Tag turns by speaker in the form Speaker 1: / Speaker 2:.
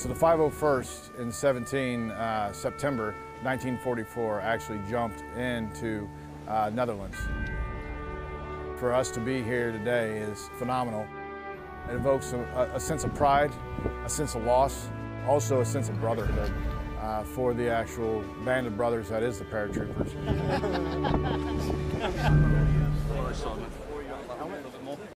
Speaker 1: So the 501st in September 1944 actually jumped into Netherlands. For us to be here today is phenomenal. It evokes a sense of pride, a sense of loss, also a sense of brotherhood for the actual band of brothers that is the paratroopers.